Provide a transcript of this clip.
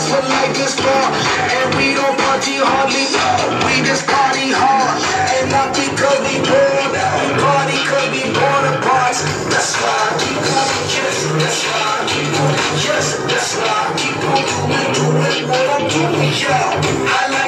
That's what life is for. And we don't party hardly, we just party hard. And not because we bored, we party cause we born apart. That's why I keep on, yes, that's why I keep on, yes, that's why I keep on doing what I'm doing, y'all.